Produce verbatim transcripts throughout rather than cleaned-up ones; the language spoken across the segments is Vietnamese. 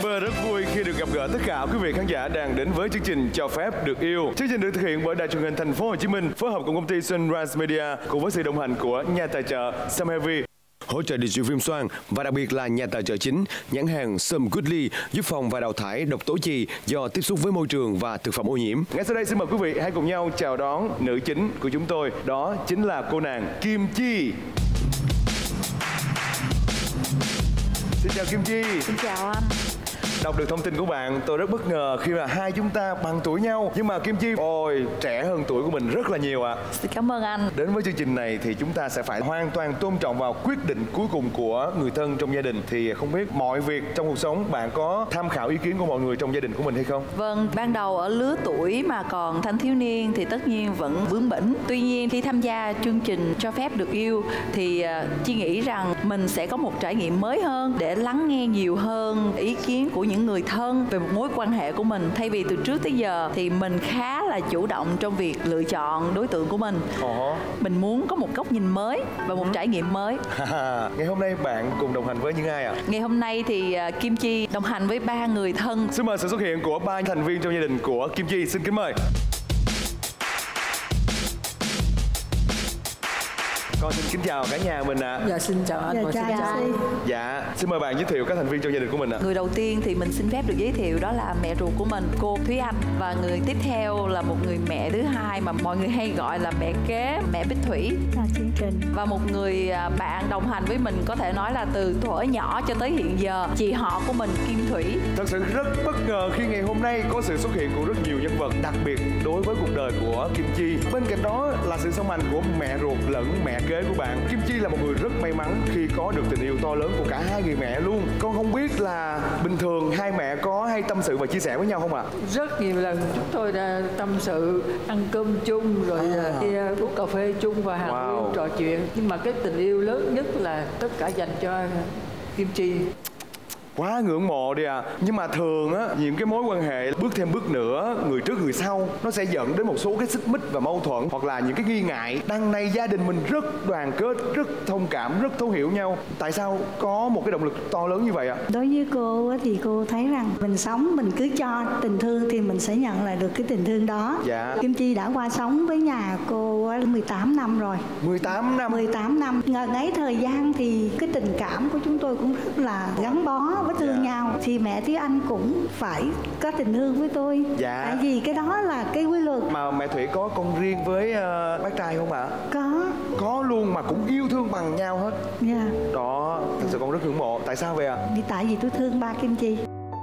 Viber rất vui khi được gặp gỡ tất cả quý vị khán giả đang đến với chương trình Cho Phép Được Yêu. Chương trình được thực hiện bởi Đài Truyền hình Thành phố Hồ Chí Minh phối hợp cùng công ty Sunrise Media cùng với sự đồng hành của nhà tài trợ Sam Heavy, hỗ trợ digital phim xoan và đặc biệt là nhà tài trợ chính nhãn hàng Some Goodly giúp phòng và đào thải độc tố chì do tiếp xúc với môi trường và thực phẩm ô nhiễm. Ngay sau đây xin mời quý vị hãy cùng nhau chào đón nữ chính của chúng tôi, đó chính là cô nàng Kim Chi. Xin chào Kim Chi. Xin chào anh. Đọc được thông tin của bạn, tôi rất bất ngờ khi mà hai chúng ta bằng tuổi nhau. Nhưng mà Kim Chi, ôi, trẻ hơn tuổi của mình rất là nhiều ạ. À. Xin cảm ơn anh. Đến với chương trình này thì chúng ta sẽ phải hoàn toàn tôn trọng vào quyết định cuối cùng của người thân trong gia đình. Thì không biết mọi việc trong cuộc sống bạn có tham khảo ý kiến của mọi người trong gia đình của mình hay không? Vâng, ban đầu ở lứa tuổi mà còn thanh thiếu niên thì tất nhiên vẫn bướng bỉnh. Tuy nhiên khi tham gia chương trình Cho Phép Được Yêu thì uh, Chi nghĩ rằng mình sẽ có một trải nghiệm mới hơn để lắng nghe nhiều hơn ý kiến của những người thân về một mối quan hệ của mình. Thay vì từ trước tới giờ thì mình khá là chủ động trong việc lựa chọn đối tượng của mình. Ồ. Mình muốn có một góc nhìn mới và một trải nghiệm mới. Ngày hôm nay bạn cùng đồng hành với những ai ạ? À? Ngày hôm nay thì uh, Kim Chi đồng hành với ba người thân. Xin mời sự xuất hiện của ba thành viên trong gia đình của Kim Chi. Xin kính mời. Con xin kính chào cả nhà mình ạ. À. Dạ xin chào anh. Dạ, xin chào chào. Dạ, xin mời bạn giới thiệu các thành viên trong gia đình của mình ạ. À. Người đầu tiên thì mình xin phép được giới thiệu đó là mẹ ruột của mình, cô Thúy Anh. Và người tiếp theo là một người mẹ thứ hai mà mọi người hay gọi là mẹ kế, mẹ Bích Thủy. Là chương trình. Và một người bạn đồng hành với mình có thể nói là từ thuở nhỏ cho tới hiện giờ, chị họ của mình Kim Thủy. Thật sự rất bất ngờ khi ngày hôm nay có sự xuất hiện của rất nhiều nhân vật đặc biệt đối với cuộc đời của Kim Chi. Bên cạnh đó là sự song hành của mẹ ruột lẫn mẹ kế của bạn. Kim Chi là một người rất may mắn khi có được tình yêu to lớn của cả hai người mẹ luôn. Con không biết là bình thường hai mẹ có hay tâm sự và chia sẻ với nhau không ạ? À? Rất nhiều lần chúng tôi đã tâm sự, ăn cơm chung rồi à. đi uống cà phê chung và hàng wow. wow. trò chuyện. Nhưng mà cái tình yêu lớn nhất là tất cả dành cho Kim Chi. Quá ngưỡng mộ đi à. Nhưng mà thường á, những cái mối quan hệ bước thêm bước nữa, người trước người sau, nó sẽ dẫn đến một số cái xích mích và mâu thuẫn, hoặc là những cái nghi ngại. Đằng này gia đình mình rất đoàn kết, rất thông cảm, rất thấu hiểu nhau. Tại sao có một cái động lực to lớn như vậy ạ? À? Đối với cô thì cô thấy rằng mình sống, mình cứ cho tình thương thì mình sẽ nhận lại được cái tình thương đó. Dạ. Kim Chi đã qua sống với nhà cô mười tám năm rồi. mười tám năm? mười tám năm. Ngờ ấy thời gian thì cái tình cảm của chúng tôi cũng rất là gắn bó với thương yeah. nhau. Thì mẹ Thúy Anh cũng phải có tình thương với tôi. Dạ. Tại vì cái đó là cái quy luật. Mà mẹ Thủy có con riêng với uh, bác trai không ạ? À? Có. Có luôn, mà cũng yêu thương bằng nhau hết. Dạ. Yeah. Đó, thật sự con rất ngưỡng mộ. Tại sao vậy ạ? À? Vì tại vì tôi thương ba Kim Chi.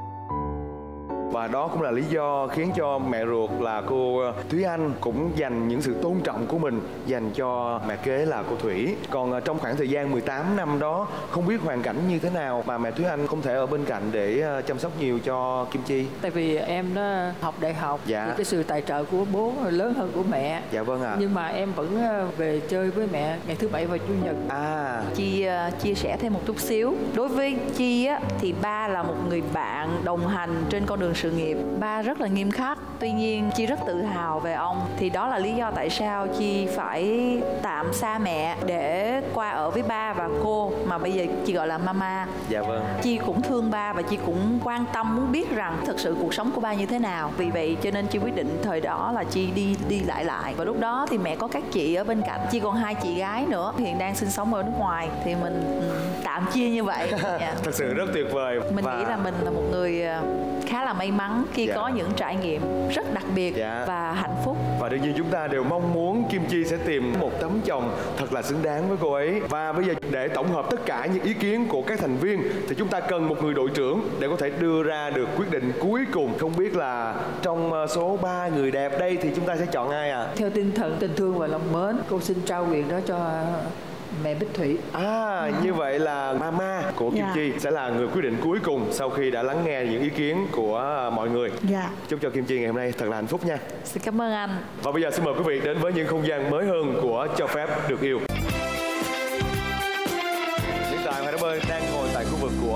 Và đó cũng là lý do khiến cho mẹ ruột là cô Thúy Anh cũng dành những sự tôn trọng của mình dành cho mẹ kế là cô Thủy. Còn trong khoảng thời gian mười tám năm đó, không biết hoàn cảnh như thế nào mà mẹ Thúy Anh không thể ở bên cạnh để chăm sóc nhiều cho Kim Chi? Tại vì em đó học đại học, dạ. thì cái sự tài trợ của bố lớn hơn của mẹ. Dạ vâng ạ. À. Nhưng mà em vẫn về chơi với mẹ ngày thứ bảy và chủ nhật. À. Chi uh, chia sẻ thêm một chút xíu. Đối với Chi á, thì ba là một người bạn đồng hành trên con đường sự nghiệp. Ba rất là nghiêm khắc, tuy nhiên Chi rất tự hào về ông. Thì đó là lý do tại sao Chi phải tạm xa mẹ để qua ở với ba và cô, mà bây giờ Chi gọi là mama. Dạ vâng. Chi cũng thương ba và Chi cũng quan tâm muốn biết rằng thực sự cuộc sống của ba như thế nào. Vì vậy cho nên Chi quyết định thời đó là Chi đi đi lại lại. Và lúc đó thì mẹ có các chị ở bên cạnh. Chi còn hai chị gái nữa hiện đang sinh sống ở nước ngoài. Thì mình tạm chia như vậy. Yeah. Thật sự rất tuyệt vời. Mình và... nghĩ là mình là một người khá là may mắn khi dạ. có những trải nghiệm rất đặc biệt dạ. và hạnh phúc. Và đương nhiên chúng ta đều mong muốn Kim Chi sẽ tìm một tấm chồng thật là xứng đáng với cô ấy. Và bây giờ để tổng hợp tất cả những ý kiến của các thành viên thì chúng ta cần một người đội trưởng để có thể đưa ra được quyết định cuối cùng. Không biết là trong số ba người đẹp đây thì chúng ta sẽ chọn ai à? Theo tinh thần tình thương và lòng mến, cô xin trao quyền đó cho mẹ Bích Thủy. À, à, như vậy là mama của Kim yeah. Chi sẽ là người quyết định cuối cùng sau khi đã lắng nghe những ý kiến của mọi người. Dạ. Yeah. Chúc cho Kim Chi ngày hôm nay thật là hạnh phúc nha. Xin cảm ơn anh. Và bây giờ xin mời quý vị đến với những không gian mới hơn của Cho Phép Được Yêu. Hiện tại Hoàng Đá Bơi đang ngồi tại khu vực của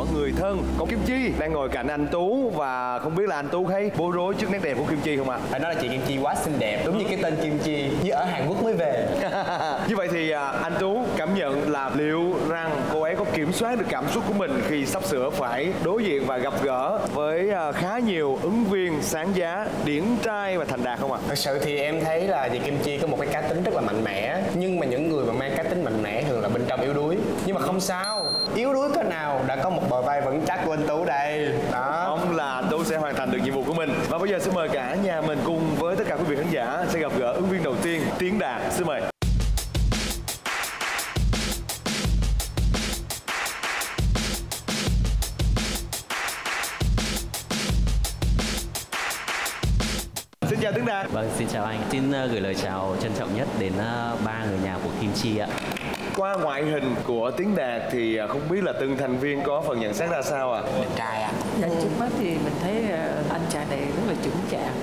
của người thân. Còn Kim Chi đang ngồi cạnh anh Tú, và không biết là anh Tú thấy bối rối trước nét đẹp của Kim Chi không ạ? Phải nói là chị Kim Chi quá xinh đẹp, đúng như cái tên Kim Chi, như ở Hàn Quốc mới về. Như vậy thì à, anh Tú cảm nhận là liệu rằng cô ấy có kiểm soát được cảm xúc của mình khi sắp sửa phải đối diện và gặp gỡ với à, khá nhiều ứng viên sáng giá, điển trai và thành đạt không ạ? Thật sự thì em thấy là chị Kim Chi có một cái cá tính rất là mạnh mẽ, nhưng mà những người mà mang cá tính mạnh mẽ thường là bên trong yếu đuối. Nhưng mà không sao, yếu đuối thế nào đã có một bờ vai vững chắc của anh Tú đây. Đó, Mong là anh Tú sẽ hoàn thành được nhiệm vụ của mình. Và bây giờ xin mời cả nhà mình cùng với tất cả quý vị khán giả sẽ gặp gỡ ứng viên đầu tiên, Tiến Đạt. Xin mời. Xin chào Tiến Đạt. Vâng, xin chào anh. Xin uh, gửi lời chào trân trọng nhất đến uh, ba người nhà của Kim Chi ạ. Qua ngoại hình của Tiến Đạt thì không biết là từng thành viên có phần nhận xét ra sao ạ? À? đẹp trai ạ. Dạ, trước mắt thì mình thấy uh, anh chàng này rất là chững chạc.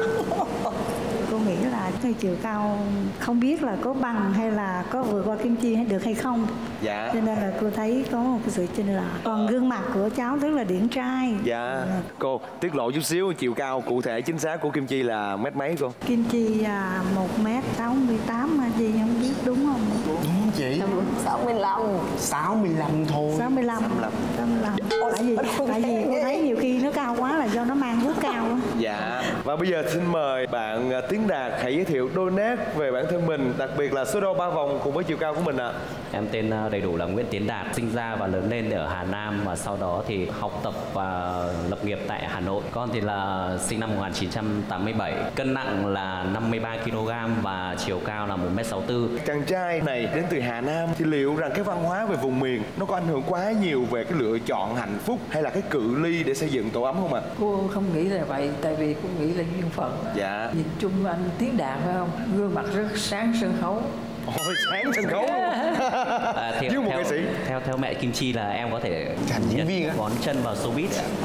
Cô nghĩ là cái chiều cao không biết là có bằng hay là có vượt qua Kim Chi được hay không. Dạ. Cho nên là cô thấy có một cái sự chênh lệch. Còn gương mặt của cháu rất là điển trai. Dạ. Cô tiết lộ chút xíu chiều cao cụ thể chính xác của Kim Chi là mét mấy cô? Kim Chi à, một mét sáu mươi tám mà gì không biết đúng không? Đúng chị. sáu mươi lăm. sáu mươi lăm thôi. sáu mươi lăm. sáu mươi lăm. Tại vì tại vì cô thấy nhiều khi nó cao quá là do nó mang vuốt cao á. Dạ. Và bây giờ xin mời bạn Tiến Đạt hãy giới thiệu đôi nét về bản thân mình, đặc biệt là số đo ba vòng cùng với chiều cao của mình ạ. À. Em tên đầy đủ là Nguyễn Tiến Đạt, sinh ra và lớn lên ở Hà Nam và sau đó thì học tập và lập nghiệp tại Hà Nội. Con thì là sinh năm một nghìn chín trăm tám mươi bảy, cân nặng là năm mươi ba ki lô gam và chiều cao là một mét sáu mươi tư. Chàng trai này đến từ Hà Nam thì liệu rằng cái văn hóa về vùng miền nó có ảnh hưởng quá nhiều về cái lựa chọn hạnh phúc hay là cái cự ly để xây dựng tổ ấm không ạ? À? Cô không nghĩ là vậy, tại vì cô nghĩ là duyên phận. Dạ. Nhìn chung anh Tiến Đạt phải không? Gương mặt rất sáng sân khấu. Ôi, sáng sân khấu luôn. À, theo, Như một theo, nghệ sĩ. Theo theo mẹ Kim Chi là em có thể thành diễn viên á, ngón chân vào showbiz.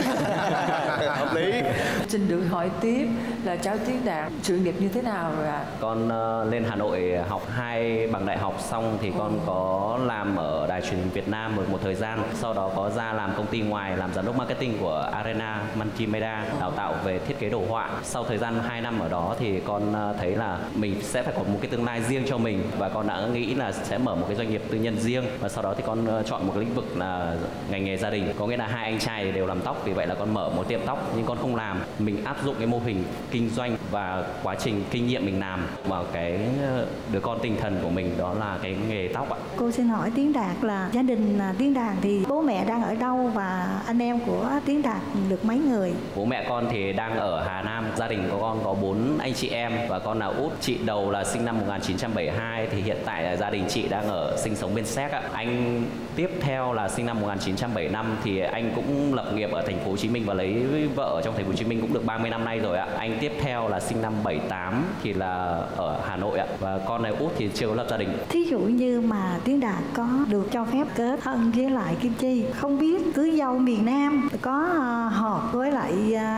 Hợp lý. Xin được hỏi tiếp là cháu Tiến Đạt sự nghiệp như thế nào rồi ạ? À? Con uh, lên Hà Nội học hai bằng đại học xong thì con có làm ở đài truyền hình Việt Nam một một thời gian, sau đó có ra làm công ty ngoài, làm giám đốc marketing của Arena Multimedia, đào tạo về thiết kế đồ họa. Sau thời gian hai năm ở đó thì con uh, thấy là mình sẽ phải có một cái tương lai riêng cho mình và con đã nghĩ là sẽ mở một cái doanh nghiệp tư nhân riêng, và sau đó thì con uh, chọn một cái lĩnh vực là ngành nghề gia đình, có nghĩa là hai anh trai đều làm tóc, vì vậy là con mở một tiệm tóc nhưng con không làm, mình áp dụng cái mô hình kinh doanh và quá trình kinh nghiệm mình làm vào cái đứa con tinh thần của mình, đó là cái nghề tóc ạ. Cô xin hỏi Tiến Đạt là gia đình Tiến Đạt thì bố mẹ đang ở đâu và anh em của Tiến Đạt được mấy người? Bố mẹ con thì đang ở Hà Nam, gia đình của con có bốn anh chị em và con là út. Chị đầu là sinh năm một nghìn chín trăm bảy mươi hai thì hiện tại là gia đình chị đang ở sinh sống bên Séc ạ. Anh tiếp theo là sinh năm một nghìn chín trăm bảy mươi lăm thì anh cũng lập nghiệp ở thành phố Hồ Chí Minh và lấy vợ ở trong thành phố Hồ Chí Minh cũng được ba mươi năm nay rồi ạ. Anh tiếp theo là sinh năm bảy mươi tám thì là ở Hà Nội ạ, và con này út thì chưa có lập gia đình. Thí dụ như mà Tiến Đạt có được cho phép kết thân với lại Kim Chi, không biết cưới dâu miền Nam có uh, hợp với lại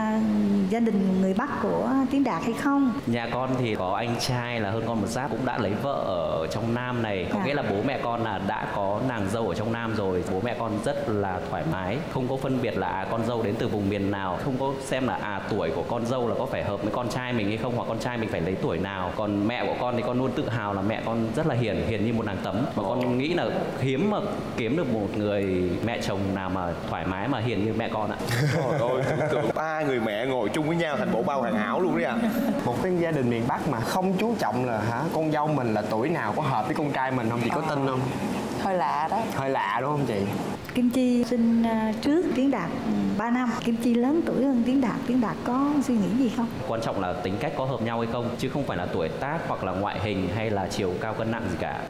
uh, gia đình người Bắc của Tiến Đạt hay không? Nhà con thì có anh trai là hơn con một giáp cũng đã lấy vợ ở trong Nam này, có à. nghĩa là bố mẹ con là đã có nàng dâu ở trong Nam rồi. Bố mẹ con rất là thoải mái, không có phân biệt là à, con dâu đến từ vùng miền nào, không có xem là à tuổi của con dâu là có phải hợp với con trai mình hay không, hoặc con trai mình phải lấy tuổi nào. Còn mẹ của con thì con luôn tự hào là mẹ con rất là hiền, hiền như một nàng tấm, mà con nghĩ là hiếm mà kiếm được một người mẹ chồng nào mà thoải mái mà hiền như mẹ con ạ. Trời ơi, tưởng tượng ba người mẹ ngồi chung với nhau thành bộ bao hoàn hảo luôn đấy ạ. À. Một cái gia đình miền Bắc mà không chú trọng là hả con dâu mình là tuổi nào có hợp với con trai mình không, chị có tin không? Hơi lạ đó. Hơi lạ đúng không chị? Kim Chi sinh trước Tiến Đạt ba năm. Kim Chi lớn tuổi hơn Tiến Đạt. Tiến Đạt có suy nghĩ gì không? Quan trọng là tính cách có hợp nhau hay không, chứ không phải là tuổi tác hoặc là ngoại hình hay là chiều cao cân nặng gì cả.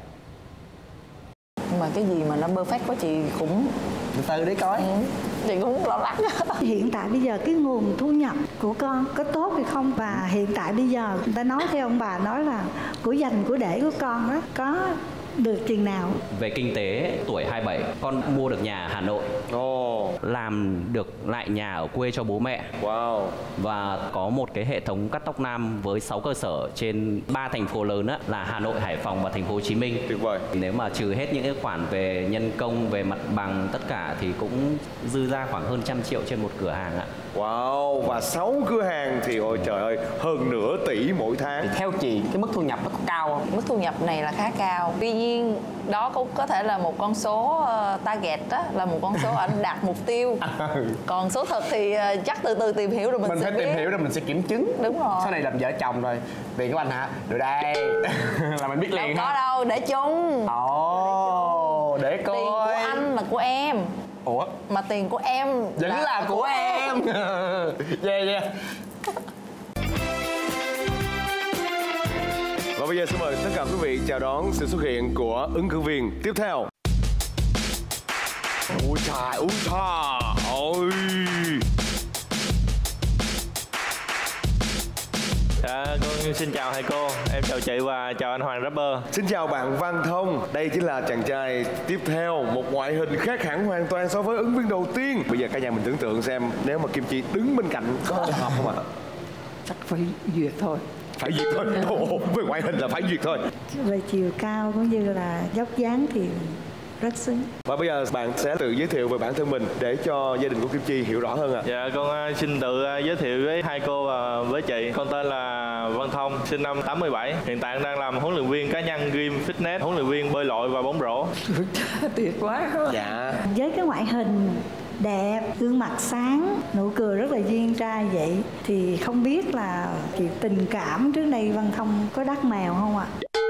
Nhưng mà cái gì mà nó perfect quá chị cũng từ từ để coi. Ừ, chị cũng lo lắng. Hiện tại bây giờ cái nguồn thu nhập của con có tốt hay không, và hiện tại bây giờ người ta nói theo ông bà nói là của dành của để của con đó có được chừng nào? Về kinh tế, tuổi hai mươi bảy, con mua được nhà ở Hà Nội. Ồ, Làm được lại nhà ở quê cho bố mẹ. wow. Và có một cái hệ thống cắt tóc nam với sáu cơ sở trên ba thành phố lớn á, là Hà Nội, Hải Phòng và thành phố Hồ Chí Minh. Tuyệt vời. Nếu mà trừ hết những cái khoản về nhân công, về mặt bằng tất cả thì cũng dư ra khoảng hơn trăm triệu trên một cửa hàng ạ. Wow, và sáu cửa hàng thì ôi trời ơi, hơn nửa tỷ mỗi tháng. Theo chị, cái mức thu nhập nó có cao không? Mức thu nhập này là khá cao. Tuy nhiên đó cũng có thể là một con số uh, target đó, là một con số anh đạt mục tiêu. Còn số thật thì uh, chắc từ từ tìm hiểu rồi mình, Mình sẽ phải biết. tìm hiểu rồi mình sẽ kiểm chứng. Đúng rồi. Sau này làm vợ chồng rồi. Tiền của anh hả? Được đây. Là mình biết Đâu liền có ha. đâu, để chung. Ồ, để coi. Tiền của anh là của em. Ủa? Mà tiền của em Vẫn là, là của em. Yeah, yeah. Và bây giờ xin mời tất cả quý vị chào đón sự xuất hiện của ứng cử viên tiếp theo. Ui trời, ui trời, ôi. Dạ, con xin chào thầy cô, em chào chị và chào anh Hoàng rapper. Xin chào bạn Văn Thông, đây chính là chàng trai tiếp theo, một ngoại hình khác hẳn hoàn toàn so với ứng viên đầu tiên. Bây giờ cả nhà mình tưởng tượng xem, nếu mà Kim Chi đứng bên cạnh có hợp không ạ? Chắc phải duyệt thôi. Phải duyệt thôi, ồ, với ngoại hình là phải duyệt thôi. Về chiều cao cũng như là dốc dáng thì rất xứng. Và bây giờ bạn sẽ tự giới thiệu về bản thân mình để cho gia đình của Kim Chi hiểu rõ hơn ạ. À. Dạ, con uh, xin tự uh, giới thiệu với hai cô và với chị. Con tên là Văn Thông, sinh năm tám mươi bảy. Hiện tại đang làm huấn luyện viên cá nhân gym fitness, huấn luyện viên bơi lội và bóng rổ. Tuyệt quá. Dạ. Với cái ngoại hình đẹp, gương mặt sáng, nụ cười rất là duyên trai vậy thì không biết là chuyện tình cảm trước đây Văn Thông có đắt mèo không ạ?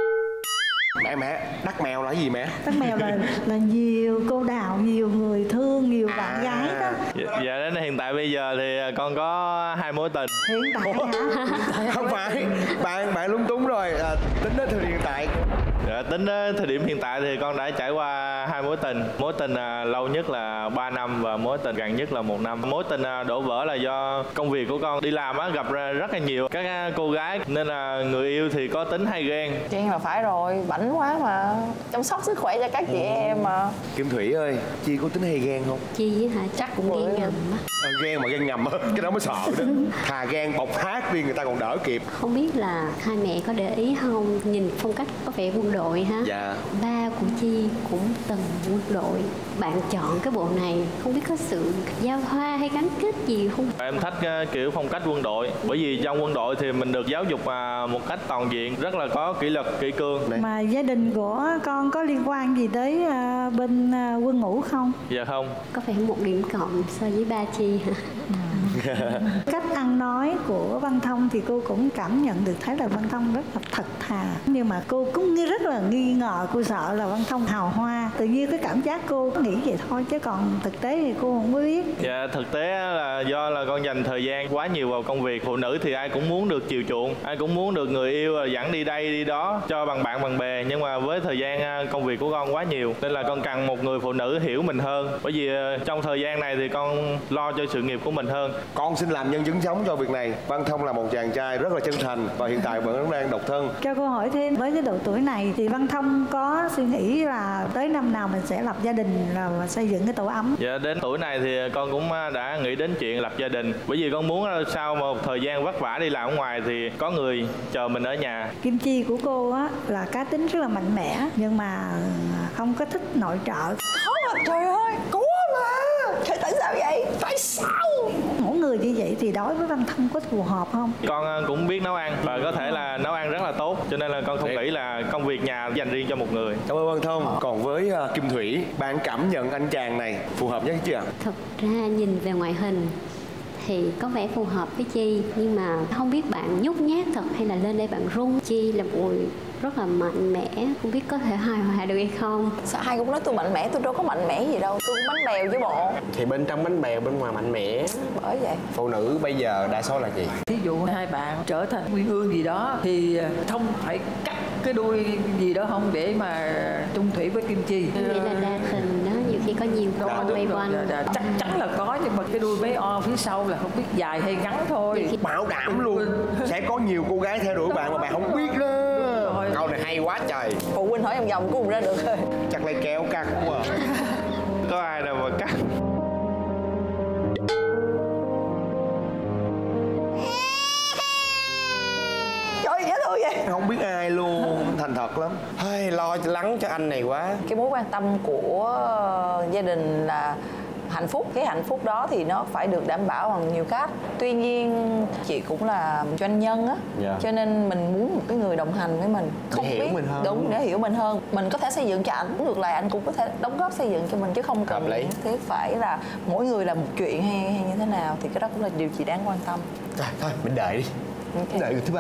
Mẹ mẹ, đắt mèo là cái gì mẹ? Đắt mèo là là nhiều cô đào, nhiều người thương, nhiều bạn À. gái đó. Dạ, dạ, đến hiện tại bây giờ thì con có hai mối tình. Hiện tại hả? Không phải, bạn bạn lung túng rồi, à, tính đến thời điểm hiện tại. Dạ, tính đến thời điểm hiện tại thì con đã trải qua hai mối tình. Mối tình à, lâu nhất là ba năm và mối tình gần nhất là một năm. Mối tình à, đổ vỡ là do công việc của con đi làm á, gặp ra rất là nhiều các à, cô gái nên là người yêu thì có tính hay ghen. Ghen là phải rồi, bảnh quá mà. Chăm sóc sức khỏe cho các chị em mà. Kim Thủy ơi, Chi có tính hay ghen không? Chi hả? Chắc cũng ghen ngầm á. À, ghen mà ghen ngầm á, cái đó mới sợ đó. Thà ghen bộc phát đi người ta còn đỡ kịp. Không biết là hai mẹ có để ý không? Nhìn phong cách có vẻ quân đội ha. Dạ. Ba của Chi cũng từng quân đội. Bạn chọn cái bộ này không biết có sự giao thoa hay gắn kết gì không? Em thích uh, kiểu phong cách quân đội, bởi vì trong quân đội thì mình được giáo dục uh, một cách toàn diện, rất là có kỷ luật, kỷ cương. Mà gia đình của con có liên quan gì tới uh, bên uh, quân ngũ không? Dạ không. Có vẻ một điểm cộng so với ba Chi hả? Cách ăn nói của Văn Thông thì cô cũng cảm nhận được thấy là Văn Thông rất là thật thà. Nhưng mà cô cũng nghi- rất là nghi ngờ, cô sợ là Văn Thông hào hoa. Tự nhiên cái cảm giác cô nghĩ vậy thôi chứ còn thực tế thì cô không có biết. Dạ, thực tế là do là con dành thời gian quá nhiều vào công việc. Phụ nữ thì ai cũng muốn được chiều chuộng, ai cũng muốn được người yêu dẫn đi đây đi đó cho bằng bạn bằng bè. Nhưng mà với thời gian công việc của con quá nhiều nên là con cần một người phụ nữ hiểu mình hơn. Bởi vì trong thời gian này thì con lo cho sự nghiệp của mình hơn. Con xin làm nhân chứng sống cho việc này. Văn Thông là một chàng trai rất là chân thành và hiện tại vẫn đang độc thân. Cho cô hỏi thêm, với cái độ tuổi này thì Văn Thông có suy nghĩ là tới năm nào mình sẽ lập gia đình là xây dựng cái tổ ấm? Dạ, đến tuổi này thì con cũng đã nghĩ đến chuyện lập gia đình. Bởi vì con muốn sau một thời gian vất vả đi làm ở ngoài thì có người chờ mình ở nhà. Kim Chi của cô á là cá tính rất là mạnh mẽ nhưng mà không có thích nội trợ. Khó mà, trời ơi, cố mà. Trời, tại sao vậy? Tại sao? Mỗi người như vậy thì đối với Văn Thông có phù hợp không? Con cũng biết nấu ăn và có thể là nấu ăn rất là tốt, cho nên là con không nghĩ là công việc nhà dành riêng cho một người. Cảm ơn Văn Thông. Còn với uh, Kim Thủy, bạn cảm nhận anh chàng này phù hợp nhất chứ ạ? Thực ra nhìn về ngoại hình thì có vẻ phù hợp với Chi, nhưng mà không biết bạn nhút nhát thật hay là lên đây bạn run. Chi là một người rất là mạnh mẽ, không biết có thể hài hòa được hay không. Sao ai cũng nói tôi mạnh mẽ, tôi đâu có mạnh mẽ gì đâu. Tôi cũng bánh bèo chứ bộ. Thì bên trong bánh bèo, bên ngoài mạnh mẽ. Bởi vậy Phụ nữ bây giờ đa số là gì? Thí dụ hai bạn trở thành nguyên hương gì đó thì Thông phải cắt cái đuôi gì đó không để mà chung thủy với Kim Chi. Em nghĩ là đa tình đó, nhiều khi có nhiều Đâu con mà quay đúng quanh. rồi, dạ, chắc chắn là có, nhưng mà cái đuôi bé o phía sau là không biết dài hay ngắn thôi. Bảo đảm luôn, sẽ có nhiều cô gái theo đuổi bạn mà bạn không biết đó. Rồi rồi. Câu này hay quá trời. Phụ huynh hỏi vòng vòng cũng không ra được rồi. Chắc lấy kéo cắt quá à. Có ai đâu mà cắt. Trời dễ thương vậy. Không biết ai luôn. Thành thật lắm. Hơi lo lắng cho anh này quá. Cái mối quan tâm của gia đình là hạnh phúc. Cái hạnh phúc đó thì nó phải được đảm bảo bằng nhiều cách. Tuy nhiên chị cũng là doanh nhân á, Dạ. cho nên mình muốn một cái người đồng hành với mình, không Để hiểu biết mình hơn. đúng, để hiểu mình hơn. Mình có thể xây dựng cho ảnh, ngược lại anh cũng có thể đóng góp xây dựng cho mình, chứ không cần Hợp lý. thiết phải là mỗi người là một chuyện hay, hay như thế nào. Thì cái đó cũng là điều chị đáng quan tâm. Rồi, thôi mình đợi đi. Ok. Đợi người thứ ba.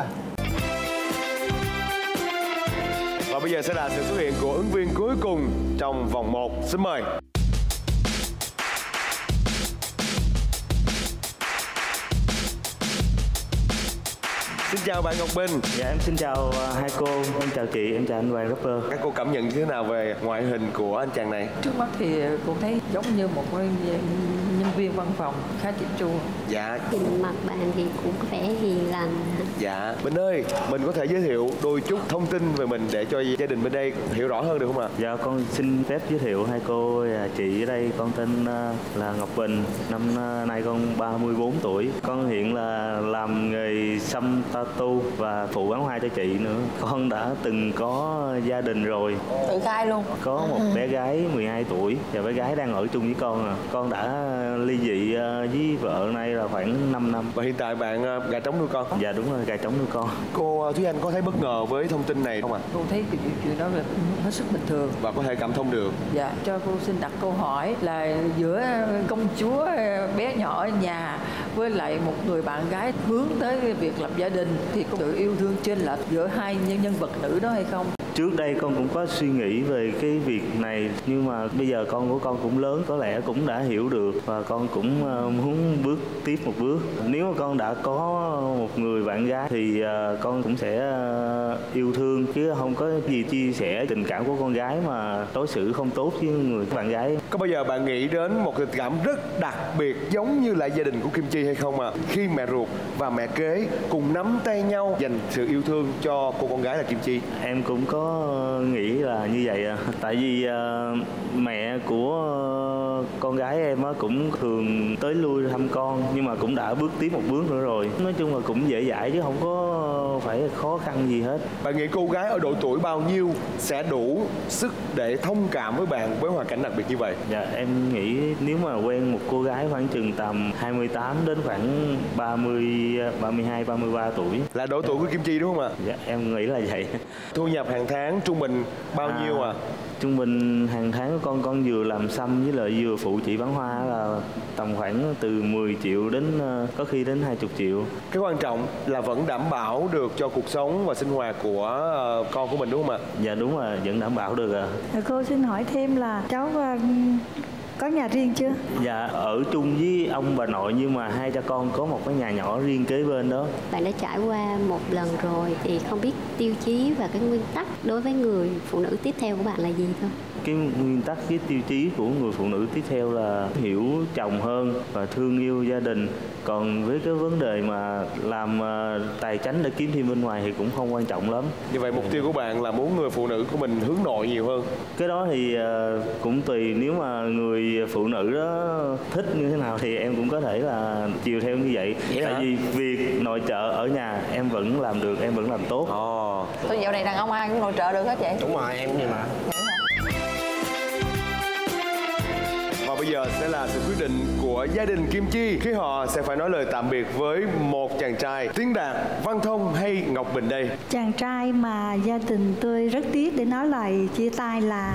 Và bây giờ sẽ là sự xuất hiện của ứng viên cuối cùng trong vòng một. Xin mời. Xin chào bạn Ngọc Bình. Dạ em xin chào hai cô, em chào chị, em chào anh Hoàng rapper. Các cô cảm nhận như thế nào về ngoại hình của anh chàng này? Trước mắt thì cô thấy giống như một cái nhân viên văn phòng khá chỉnh chu. Dạ. Nhìn mặt bạn thì cũng có vẻ hiền lành. Dạ. Bình ơi, mình có thể giới thiệu đôi chút thông tin về mình để cho gia đình bên đây hiểu rõ hơn được không ạ? Dạ con xin phép giới thiệu hai cô và chị ở đây. Con tên là Ngọc Bình, năm nay con ba mươi bốn tuổi. Con hiện là làm nghề xăm tattoo và phụ bán hoa cho chị nữa. Con đã từng có gia đình rồi. Tự khai luôn. Có một bé gái mười hai tuổi và bé gái đang ở chung với con à. Con đã ly dị với vợ nay là khoảng năm năm. Và hiện tại bạn gà trống nuôi con? Dạ đúng rồi, gà trống nuôi con. Cô Thúy Anh có thấy bất ngờ với thông tin này không ạ? Cô thấy cái chuyện đó là hết sức bình thường. Và có thể cảm thông được. Dạ, cho cô xin đặt câu hỏi là giữa công chúa bé nhỏ ở nhà với lại một người bạn gái hướng tới việc lập gia đình thì có sự yêu thương chênh lệch giữa hai nhân nhân vật nữ đó hay không? Trước đây con cũng có suy nghĩ về cái việc này, nhưng mà bây giờ con của con cũng lớn, có lẽ cũng đã hiểu được và con cũng muốn bước tiếp một bước. Nếu mà con đã có một người bạn gái thì con cũng sẽ yêu thương, chứ không có gì chia sẻ tình cảm của con gái mà đối xử không tốt với người bạn gái. Có bao giờ bạn nghĩ đến một tình cảm rất đặc biệt giống như là gia đình của Kim Chi hay không ạ? À? Khi mẹ ruột và mẹ kế cùng nắm tay nhau dành sự yêu thương cho cô con gái là Kim Chi. Em cũng có nghĩ là như vậy à. Tại vì uh, mẹ của uh, con gái em á cũng thường tới lui thăm con, nhưng mà cũng đã bước tiếp một bước nữa rồi. Nói chung là cũng dễ dãi chứ không có phải khó khăn gì hết. Bạn nghĩ cô gái ở độ tuổi bao nhiêu sẽ đủ sức để thông cảm với bạn với hoàn cảnh đặc biệt như vậy? Dạ em nghĩ nếu mà quen một cô gái khoảng chừng tầm hai mươi tám đến khoảng ba mươi, ba mươi hai, ba mươi ba tuổi. Là độ tuổi của Kim Chi đúng không ạ? Dạ em nghĩ là vậy. Thu nhập hàng tháng trung bình bao à, nhiêu à? Trung bình hàng tháng của con con vừa làm xăm với lại vừa phụ chị bán hoa là tầm khoảng từ mười triệu đến có khi đến hai mươi triệu. Cái quan trọng là vẫn đảm bảo được cho cuộc sống và sinh hoạt của con của mình đúng không ạ? Dạ đúng rồi, vẫn đảm bảo được ạ. À. Cô xin hỏi thêm là cháu có nhà riêng chưa? Dạ ở chung với ông bà nội, nhưng mà hai cha con có một cái nhà nhỏ riêng kế bên đó. Bạn đã trải qua một lần rồi thì không biết tiêu chí và cái nguyên tắc đối với người phụ nữ tiếp theo của bạn là gì thôi? Cái nguyên tắc, cái tiêu chí của người phụ nữ tiếp theo là hiểu chồng hơn và thương yêu gia đình. Còn với cái vấn đề mà làm tài chánh để kiếm thêm bên ngoài thì cũng không quan trọng lắm. Như vậy mục tiêu của bạn là muốn người phụ nữ của mình hướng nội nhiều hơn? Cái đó thì cũng tùy, nếu mà người phụ nữ đó thích như thế nào thì em cũng có thể là chiều theo như vậy. vậy Tại hả? Vì việc nội trợ ở nhà em vẫn làm được, em vẫn làm tốt. Ồ. Tôi dạo này đàn ông ai cũng nội trợ được hết vậy? Đúng rồi, em cũng vậy mà. Và bây giờ sẽ là sự quyết định của gia đình Kim Chi khi họ sẽ phải nói lời tạm biệt với một chàng trai. Tiến Đạt, Văn Thông hay Ngọc Bình đây? Chàng trai mà gia đình tôi rất tiếc để nói lời chia tay là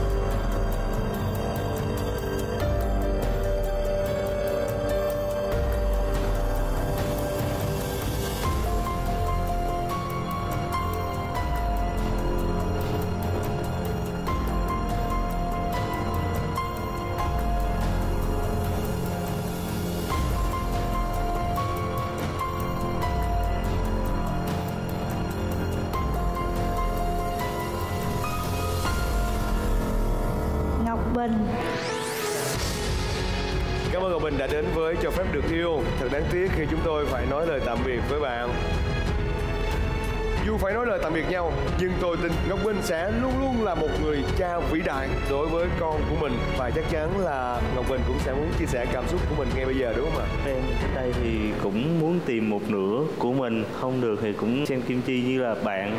Bình. Cảm ơn Ngọc Bình đã đến với Cho Phép Được Yêu. Thật đáng tiếc khi chúng tôi phải nói lời tạm biệt với bạn. Dù phải nói lời tạm biệt nhau, nhưng tôi tin Ngọc Bình sẽ luôn luôn là một người cha vĩ đại đối với con của mình. Và chắc chắn là Ngọc Bình cũng sẽ muốn chia sẻ cảm xúc của mình ngay bây giờ, đúng không ạ? Em đến đây thì cũng muốn tìm một nửa của mình, không được thì cũng xem Kim Chi như là bạn.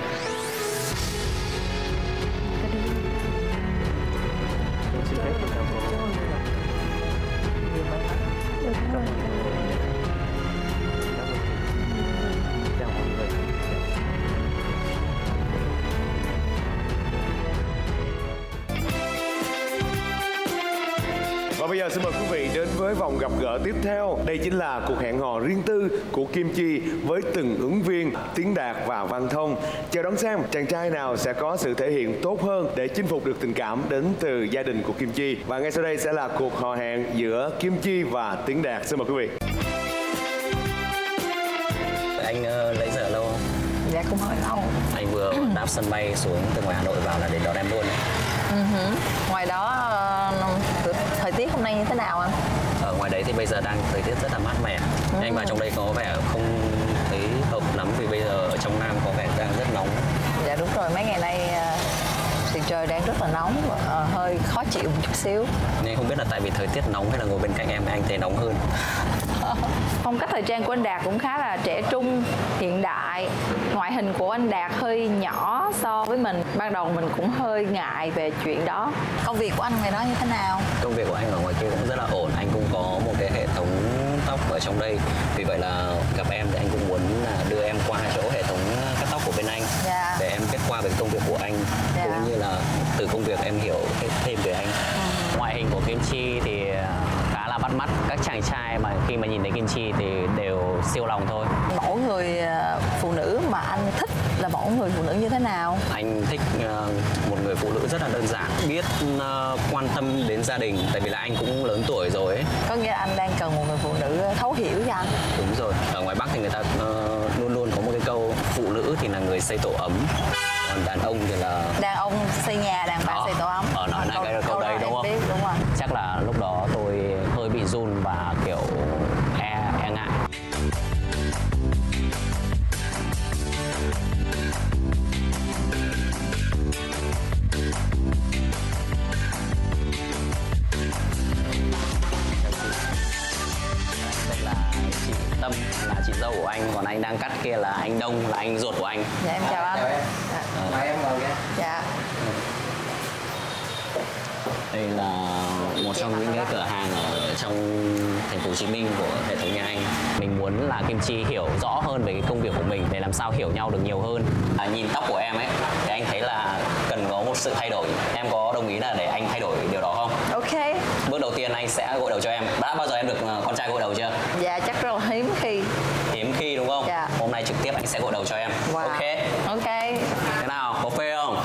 Xin phép tất cả mọi người. Và bây giờ xin mời quý vị đến với vòng gặp gỡ tiếp theo. Đây chính là cuộc hẹn hò riêng tư của Kim Chi với từng ứng viên Tiến Đạt và Văn Thông. Chờ đón xem chàng trai nào sẽ có sự thể hiện tốt hơn để chinh phục được tình cảm đến từ gia đình của Kim Chi. Và ngay sau đây sẽ là cuộc hò hẹn giữa Kim Chi và Tiến Đạt. Xin mời quý vị. Anh uh, lấy giờ lâu không? Dạ cũng hơi lâu. Anh vừa đáp sân bay xuống từ ngoài Hà Nội vào là đến đón em luôn đấy. Uh-huh. Ngoài đó uh, thời tiết hôm nay như thế nào anh? Ở ngoài đấy thì bây giờ đang thời tiết rất là mát mẻ. Uh-huh. Anh vào trong đây có vẻ không thấy hợp lắm vì bây giờ ở trong Nam có vẻ đang rất nóng. Dạ đúng rồi, mấy ngày nay uh, thì trời đang rất là nóng, uh, hơi khó chịu một chút xíu. Nên không biết là tại vì thời tiết nóng hay là ngồi bên cạnh em anh thấy nóng hơn. Phong cách thời trang của anh Đạt cũng khá là trẻ trung, hiện đại. Ngoại hình của anh Đạt hơi nhỏ so với mình. Ban đầu mình cũng hơi ngại về chuyện đó. Công việc của anh ngày đó như thế nào? Công việc của anh ở ngoài kia cũng rất là ổn. Anh cũng có một cái hệ thống tóc ở trong đây. Vì vậy là gặp em thì anh cũng muốn đưa em qua chỗ hệ thống cắt tóc của bên anh. Dạ. Để em kết qua với công việc của anh. Dạ. Cũng như là từ công việc em hiểu thêm về anh. Ừ. Ngoại hình của Kim Chi thì khá là bắt mắt. Các chàng trai mà khi mà nhìn thấy Kim Chi thì đều siêu lòng thôi. Mẫu người phụ nữ mà anh thích là mẫu người phụ nữ như thế nào? Anh thích uh, một người phụ nữ rất là đơn giản, biết uh, quan tâm đến gia đình, tại vì là anh cũng lớn tuổi rồi ấy. Có nghĩa là anh đang cần một người phụ nữ thấu hiểu cho anh. Đúng rồi, ở ngoài Bắc thì người ta uh, luôn luôn có một cái câu phụ nữ thì là người xây tổ ấm, còn đàn ông thì là đàn ông xây nhà, đàn bà xây tổ ấm. Ở nói lại cái câu đấy đúng không? Biết, đúng rồi. Chắc là lúc đó tôi hơi bị run và kiểu e e ngại. Tâm là chị dâu của anh, còn anh đang cắt kia là anh Đông, là anh ruột của anh. Dạ em chào anh. Chào em. Mời em ngồi kìa. Dạ. Đây là một trong những cái cửa hàng ở trong thành phố Hồ Chí Minh của hệ thống nhà anh. Mình muốn là Kim Chi hiểu rõ hơn về cái công việc của mình để làm sao hiểu nhau được nhiều hơn. À, nhìn tóc của em ấy thì anh thấy là cần có một sự thay đổi. Em có đồng ý là để anh thay đổi điều đó không? Ok. Bước đầu tiên anh sẽ gội đầu cho em. Đã bao giờ em được con trai gội đầu chưa? Dạ chắc rất là hiếm khi. Hiếm khi đúng không? Dạ. Hôm nay trực tiếp anh sẽ gội đầu cho em. Wow. Ok. Ok. Thế nào, có phê không?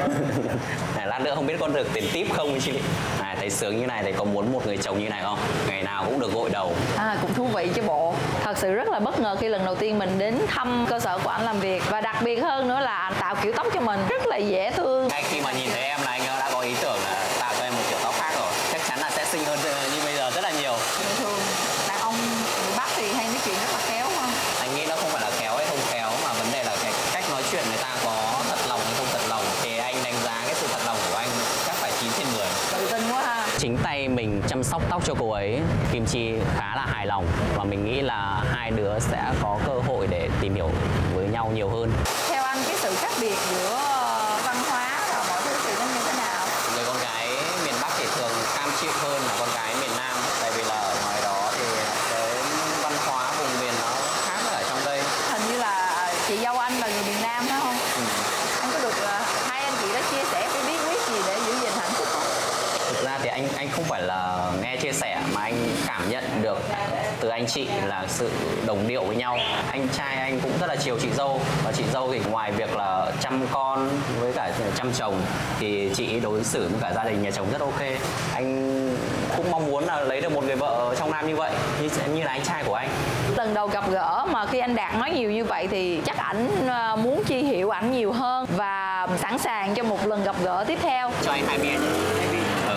Này, lát nữa không biết có được tiền tip không chị? Này, thấy sướng như này thì có muốn một người chồng như này không? Ngày nào cũng được gội đầu. À, cũng thú vị chứ bộ. Thật sự rất là bất ngờ khi lần đầu tiên mình đến thăm cơ sở của anh làm việc. Và đặc biệt hơn nữa là anh tạo kiểu tóc cho mình rất là dễ thương. Ngay khi mà nhìn thấy em là anh đã có ý tưởng là tạo cho em một kiểu tóc khác rồi. Chắc chắn là sẽ xinh hơn như bây giờ rất là nhiều. Bình thường đàn ông người Bắc thì hay nói chuyện rất là khéo không? Anh nghĩ nó không phải là khéo hay không khéo, mà vấn đề là cái cách nói chuyện người ta có thật lòng hay không thật lòng. Thì anh đánh giá cái sự thật lòng của anh chắc phải chín trên mười. Tự tin quá ha. Chính tay mình chăm sóc tóc cho cô ấy, Kim Chi khá là hài lòng và mình nghĩ là hai đứa sẽ có cơ hội để tìm hiểu với nhau nhiều hơn. Theo anh cái sự khác biệt giữa văn hóa và mọi thứ thì nó như thế nào? Người con gái miền Bắc thì thường cam chịu hơn là con gái miền Nam, tại vì là ở ngoài đó thì cái văn hóa vùng miền nó khác ở trong đây. Hình như là chị dâu anh là người miền Nam phải không? Ừ. Anh có được hai anh chị đó chia sẻ cái bí quyết gì để giữ gìn hạnh phúc không? Thực ra thì anh anh không phải là nghe chia sẻ mà anh cảm nhận được từ anh chị là sự đồng điệu với nhau. Anh trai anh cũng rất là chiều chị dâu, và chị dâu thì ngoài việc là chăm con với cả chăm chồng thì chị đối xử với cả gia đình nhà chồng rất ok. Anh cũng mong muốn là lấy được một người vợ trong Nam như vậy, như, như là anh trai của anh. Lần đầu gặp gỡ mà khi anh Đạt nói nhiều như vậy thì chắc ảnh muốn Chi hiểu ảnh nhiều hơn và sẵn sàng cho một lần gặp gỡ tiếp theo. Cho anh hai bia nhé. Ừ.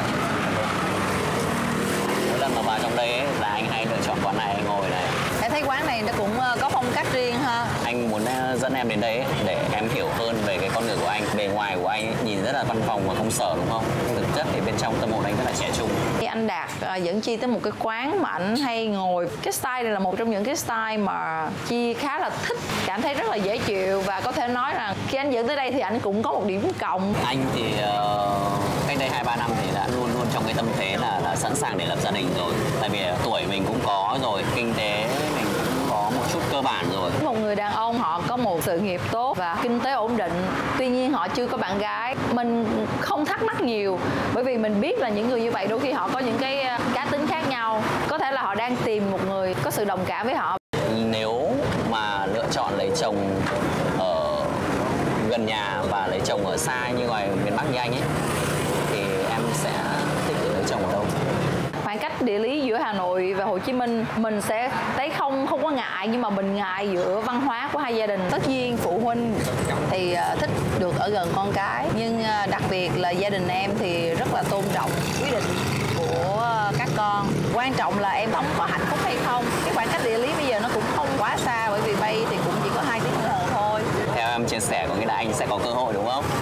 Mỗi lần mà vào trong đây ấy, là anh hay lựa chọn quán này anh ngồi này. Em thấy quán này nó cũng có phong cách riêng ha. Anh muốn dẫn em đến đấy để em hiểu hơn về cái con người của anh. Bề ngoài của anh nhìn rất là văn phòng và công sở đúng không? Thực chất thì bên trong tâm hồn anh rất là trẻ trung. Thì anh Đạt dẫn Chi tới một cái quán mà anh hay ngồi. Cái style này là một trong những cái style mà Chi khá là thích, cảm thấy rất là dễ chịu, và có thể nói là khi anh dẫn tới đây thì anh cũng có một điểm cộng. Anh thì uh, cách đây hai ba năm thì đã luôn luôn trong cái tâm thế là, là sẵn sàng để lập gia đình rồi. Tại vì tuổi mình cũng có rồi, kinh tế mình cũng có một chút cơ bản rồi. Một người đàn ông họ có một sự nghiệp tốt và kinh tế ổn định, tuy nhiên họ chưa có bạn gái. Mình không thắc mắc nhiều, bởi vì mình biết là những người như vậy đôi khi họ có những cái cá tính khác nhau. Có thể là họ đang tìm một người có sự đồng cảm với họ. Nếu mà lựa chọn lấy chồng ở gần nhà và lấy chồng ở xa như ngoài miền Bắc như anh ấy, thì em sẽ thích để lấy chồng ở đâu? Khoảng cách địa lý giữa Hà Nội và Hồ Chí Minh mình sẽ thấy không không có ngại, nhưng mà mình ngại giữa văn hóa của hai gia đình. Tất nhiên phụ huynh thì thích được ở gần con cái, nhưng đặc biệt là gia đình em thì rất là tôn trọng quyết định của các con. Quan trọng là em sống có hạnh phúc hay không. Cái khoảng cách địa lý bây giờ nó cũng không quá xa, bởi vì bay thì cũng chỉ có hai tiếng đồng hồ thôi. Theo em chia sẻ có nghĩa là anh sẽ có cơ hội đúng không?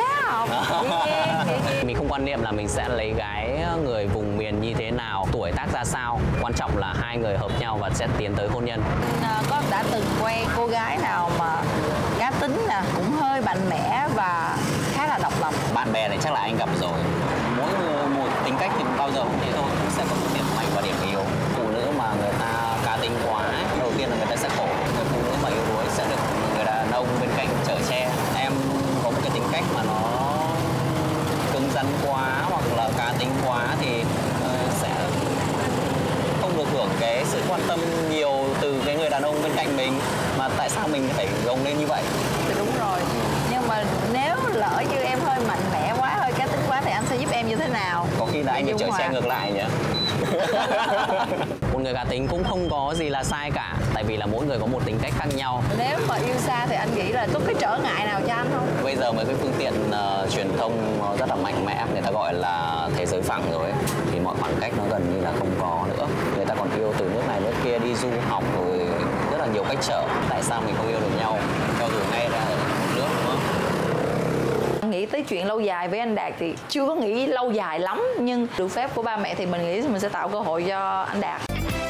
Yeah. Mình không quan niệm là mình sẽ lấy gái người vùng miền như thế nào, tuổi tác ra sao, quan trọng là hai người hợp nhau và sẽ tiến tới hôn nhân. Có đã từng quen cô gái nào mà cá tính nè, cũng hơi mạnh mẽ và khá là độc lập? Bạn bè này chắc là anh gặp rồi. Mỗi người một tính cách thì bao giờ cũng thế thôi, cũng sẽ có một điểm mạnh và điểm yếu. Phụ nữ mà người ta cá tính quá, đầu tiên là người ta sẽ khổ. Người phụ nữ mà yếu đuối sẽ được người đàn ông bên cạnh chở che. Em có một cái tính cách mà nó cứng rắn quá hoặc là cá tính quá thì uh, sẽ không được hưởng cái sự quan tâm nhiều từ cái người đàn ông bên cạnh mình. Mà tại sao mình phải gồng lên như vậy? Thì đúng rồi. Nhưng mà nếu lỡ như em hơi mạnh mẽ quá, hơi cá tính quá thì anh sẽ giúp em như thế nào? Có khi là anh bị chở che ngược lại nhỉ? Một người cá tính cũng không có gì là sai cả, tại vì là mỗi người có một tính cách khác nhau. Nếu mà yêu xa thì anh nghĩ là có cái trở ngại nào cho anh không? Bây giờ mấy cái phương tiện uh, truyền thông rất là mạnh mẽ, người ta gọi là thế giới phẳng rồi ấy, thì mọi khoảng cách nó gần như là không có nữa. Người ta còn yêu từ nước này nước kia, đi du học rồi rất là nhiều cách trở. Tại sao mình không yêu được nhau cho dù ngay ra ở nước đúng không? Nghĩ tới chuyện lâu dài với anh Đạt thì chưa có nghĩ lâu dài lắm, nhưng được phép của ba mẹ thì mình nghĩ mình sẽ tạo cơ hội cho anh Đạt.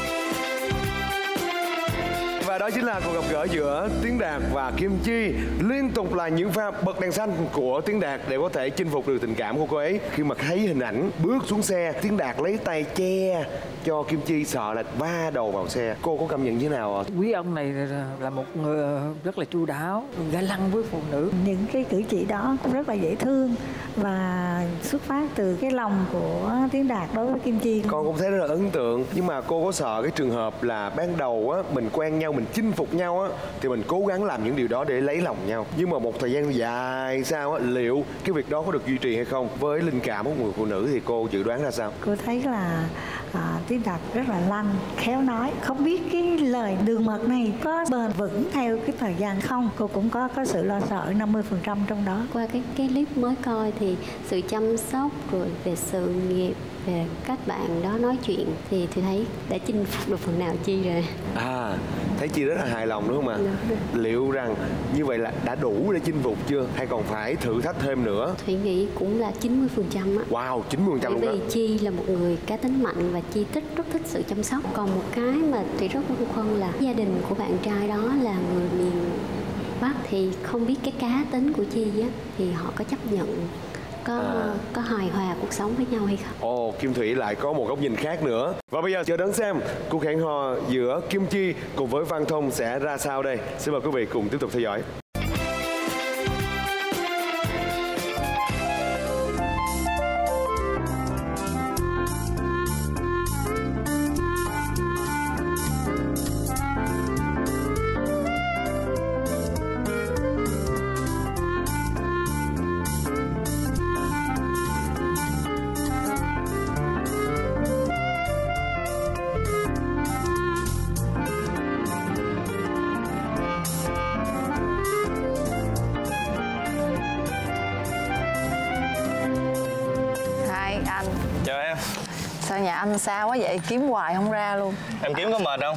Và đó chính là cuộc gặp gỡ giữa Tiến Đạt và Kim Chi. Liên tục là những pha bật đèn xanh của Tiến Đạt để có thể chinh phục được tình cảm của cô ấy. Khi mà thấy hình ảnh bước xuống xe, Tiến Đạt lấy tay che cho Kim Chi, sợ là va đầu vào xe. Cô có cảm nhận như thế nào ạ? Quý ông này là một người rất là chu đáo, ga lăng với phụ nữ. Những cái cử chỉ đó cũng rất là dễ thương và xuất phát từ cái lòng của Tiến Đạt đối với Kim Chi. Con cũng thấy rất là ấn tượng. Nhưng mà cô có sợ cái trường hợp là ban đầu á, mình quen nhau, mình chinh phục nhau á, thì mình cố gắng làm những điều đó để lấy lòng nhau, nhưng mà một thời gian dài sau á, liệu cái việc đó có được duy trì hay không? Với linh cảm của người phụ nữ thì cô dự đoán ra sao? Cô thấy là à, Tiến Đạt rất là lanh, khéo nói, không biết cái lời đường mật này có bền vững theo cái thời gian không. Cô cũng có có sự lo sợ năm mươi phần trăm trong đó. Qua cái cái clip mới coi thì sự chăm sóc rồi về sự nghiệp, về các bạn đó nói chuyện thì tôi thấy đã chinh phục được phần nào Chi rồi. À, thấy Chi rất là hài lòng đúng không ạ? Liệu rằng như vậy là đã đủ để chinh phục chưa? Hay còn phải thử thách thêm nữa? Thủy nghĩ cũng là chín mươi phần trăm á. Wow, chín mươi phần trăm luôn đó. Bởi vì Chi là một người cá tính mạnh và Chi thích rất thích sự chăm sóc. Còn một cái mà Thủy rất băn khoăn là gia đình của bạn trai đó là người miền Bắc, thì không biết cái cá tính của Chi á thì họ có chấp nhận, có à. có hài hòa cuộc sống với nhau hay không? Ồ, Kim Thủy lại có một góc nhìn khác nữa. Và bây giờ chờ đón xem cuộc hẹn hò giữa Kim Chi cùng với Văn Thông sẽ ra sao đây. Xin mời quý vị cùng tiếp tục theo dõi. Sao nhà anh xa quá vậy, kiếm hoài không ra luôn? Em kiếm có mệt không?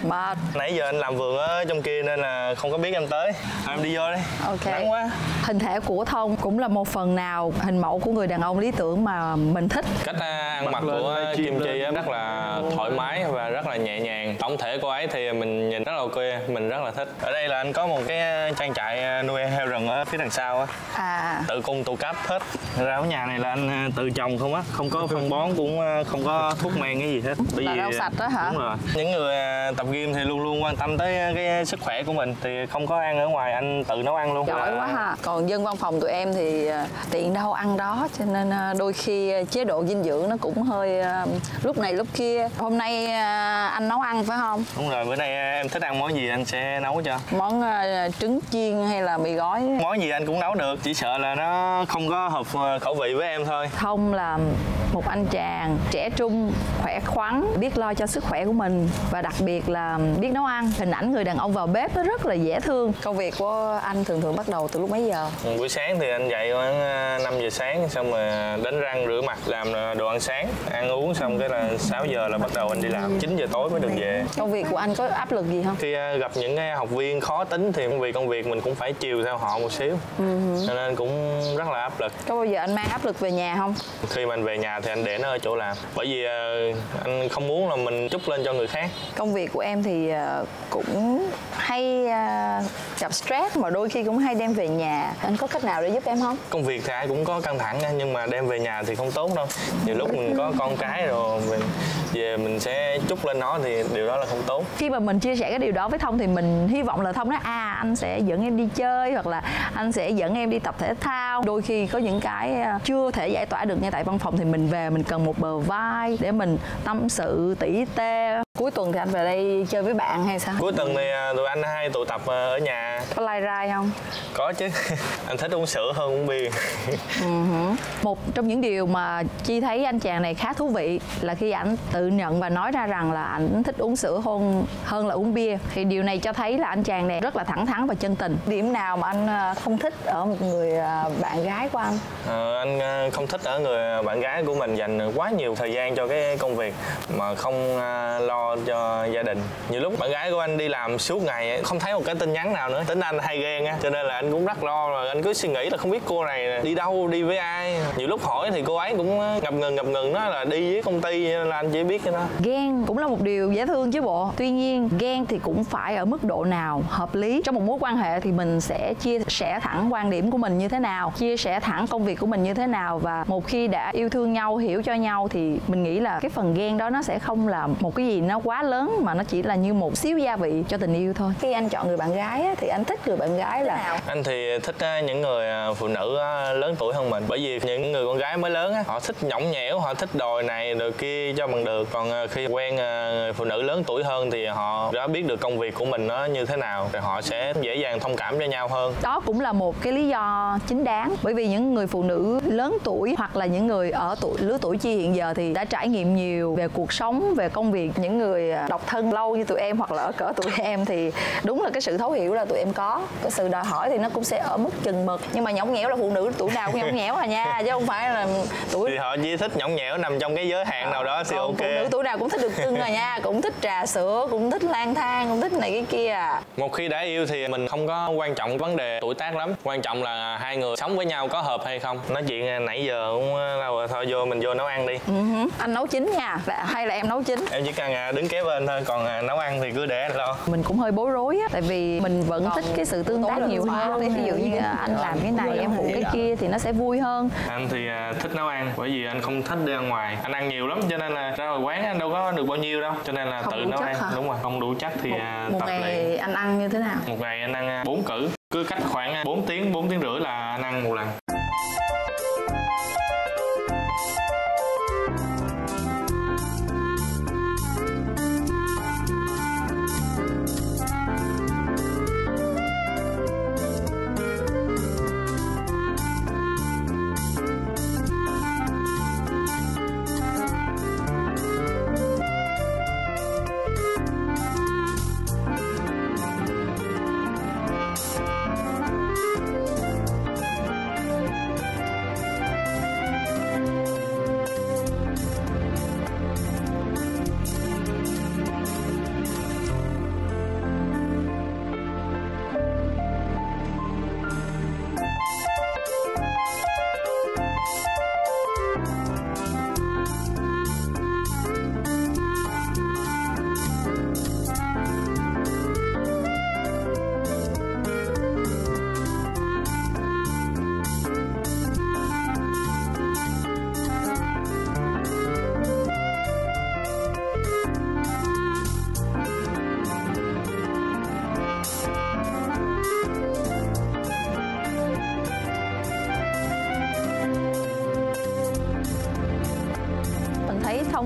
Mệt. Nãy giờ anh làm vườn ở trong kia nên là không có biết em tới. À, em đi vô đi. Ok. Nắng quá. Hình thể của Thông cũng là một phần nào hình mẫu của người đàn ông lý tưởng mà mình thích. Cách ăn mặc của Kim Chi rất là thoải mái và rất là nhẹ nhàng. Tổng thể cô ấy thì mình nhìn rất là ok, mình rất là thích. Ở đây là anh có một cái trang trại nuôi heo rừng ở phía đằng sau á. À. Tự cung tự cấp hết. Ra ở nhà này là anh tự trồng không á, không có phân bón cũng không có thuốc men cái gì hết. Bởi là vì rau sạch đó hả? Đúng rồi. Những người tập gym thì luôn luôn quan tâm tới cái sức khỏe của mình, thì không có ăn ở ngoài, anh tự nấu ăn luôn. Giỏi quá ha. Còn dân văn phòng tụi em thì tiện đâu ăn đó, cho nên đôi khi chế độ dinh dưỡng nó cũng hơi lúc này lúc kia. Hôm nay anh nấu ăn phải không? Đúng rồi, bữa nay em thích ăn món gì anh sẽ nấu cho. Món trứng chiên hay là mì gói? Món gì anh cũng nấu được, chỉ sợ là nó không có hợp khẩu vị với em thôi. Thông là một anh chàng trẻ trung, khỏe khoắn, biết lo cho sức khỏe của mình và đặc biệt là biết nấu ăn. Hình ảnh người đàn ông vào bếp nó rất là dễ thương. Công việc của anh thường thường bắt đầu từ lúc mấy giờ? Ừ, buổi sáng thì anh dậy khoảng năm giờ sáng, xong rồi đánh răng rửa mặt làm đồ ăn sáng, ăn uống xong cái là sáu giờ là bắt đầu anh đi làm, chín giờ tối mới được về. Công việc của anh có áp lực gì không? Khi gặp những cái học viên khó tính thì vì công việc mình cũng phải chiều theo họ một xíu, uh-huh. cho nên cũng rất là áp lực. Có bao giờ anh mang áp lực về nhà không? Khi mà anh về nhà thì anh để nó ở chỗ làm, bởi vì uh, anh không muốn là mình trút lên cho người khác. Công việc của em thì uh, cũng hay uh, gặp stress mà đôi khi cũng hay đem về nhà. Anh có cách nào để giúp em không? Công việc thì ai cũng có căng thẳng nhưng mà đem về nhà thì không tốt đâu. Nhiều lúc mình có con cái rồi mình về mình sẽ trút lên nó thì điều đó là không tốt. Khi mà mình chia sẻ cái điều đó với Thông thì mình hy vọng là Thông nói à anh sẽ dẫn em đi chơi hoặc là anh sẽ dẫn em đi tập thể thao. Đôi khi có những cái chưa thể giải tỏa được ngay tại văn phòng thì mình về mình cần một bờ vai để mình tâm sự tỉ tê. Cuối tuần thì anh về đây chơi với bạn hay sao? Cuối tuần thì tụi anh hay tụ tập ở nhà. Có lai rai không? Có chứ. Anh thích uống sữa hơn uống bia. uh-huh. Một trong những điều mà Chi thấy anh chàng này khá thú vị là khi ảnh tự nhận và nói ra rằng là ảnh thích uống sữa hơn hơn là uống bia. Thì điều này cho thấy là anh chàng này rất là thẳng thắn và chân tình. Điểm nào mà anh không thích ở một người bạn gái của anh? À, anh không thích ở người bạn gái của mình dành quá nhiều thời gian cho cái công việc mà không lo cho gia đình. Nhiều lúc bạn gái của anh đi làm suốt ngày không thấy một cái tin nhắn nào nữa. Tính anh hay ghen á, cho nên là anh cũng rất lo, rồi anh cứ suy nghĩ là không biết cô này đi đâu, đi với ai. Nhiều lúc hỏi thì cô ấy cũng ngập ngừng ngập ngừng nói là đi với công ty, là anh chỉ biết cái đó. Ghen cũng là một điều dễ thương chứ bộ. Tuy nhiên ghen thì cũng phải ở mức độ nào hợp lý. Trong một mối quan hệ thì mình sẽ chia sẻ thẳng quan điểm của mình như thế nào, chia sẻ thẳng công việc của mình như thế nào, và một khi đã yêu thương nhau, hiểu cho nhau thì mình nghĩ là cái phần ghen đó nó sẽ không là một cái gì nó quá lớn, mà nó chỉ là như một xíu gia vị cho tình yêu thôi. Khi anh chọn người bạn gái thì anh thích người bạn gái là nào? Anh thì thích những người phụ nữ lớn tuổi hơn mình, bởi vì những người con gái mới lớn họ thích nhõng nhẽo, họ thích đòi này đòi kia cho bằng được. Còn khi quen người phụ nữ lớn tuổi hơn thì họ đã biết được công việc của mình nó như thế nào, rồi họ sẽ dễ dàng thông cảm cho nhau hơn. Đó cũng là một cái lý do chính đáng, bởi vì những người phụ nữ lớn tuổi hoặc là những người ở tuổi lứa tuổi Chi hiện giờ thì đã trải nghiệm nhiều về cuộc sống, về công việc. Những người độc thân lâu như tụi em hoặc là ở cỡ tụi em thì đúng là cái sự thấu hiểu là tụi em có, cái sự đòi hỏi thì nó cũng sẽ ở mức chừng mực. Nhưng mà nhõng nhẽo là phụ nữ tuổi nào cũng nhõng nhẽo à nha, chứ không phải là tuổi thì họ chỉ thích nhõng nhẽo nằm trong cái giới hạn nào đó thì còn ok. Phụ nữ tuổi nào cũng thích được cưng à nha, cũng thích trà sữa, cũng thích lang thang, cũng thích này cái kia à. Một khi đã yêu thì mình không có quan trọng vấn đề tuổi tác lắm, quan trọng là hai người sống với nhau có hợp hay không. Nói chuyện nãy giờ cũng lâu rồi, thôi vô mình vô nấu ăn đi. Uh-huh. Anh nấu chín nha, hay là em nấu chín? Em chỉ cần đứng kế bên thôi, còn nấu ăn thì cứ để anh lo. Mình cũng hơi bối rối á, tại vì mình vẫn thích cái sự tương tác nhiều hơn. Ví dụ như anh làm cái này, em phụ cái kia thì nó sẽ vui hơn. Anh thì thích nấu ăn, bởi vì anh không thích đi ăn ngoài. Anh ăn nhiều lắm cho nên là ra ngoài quán anh đâu có được bao nhiêu đâu, cho nên là không tự nấu ăn. Hả? Đúng rồi, không đủ chắc thì một, một tập ngày luyện. Anh ăn như thế nào? Một ngày anh ăn bốn cữ, cứ cách khoảng bốn tiếng, bốn tiếng rưỡi là anh ăn một lần.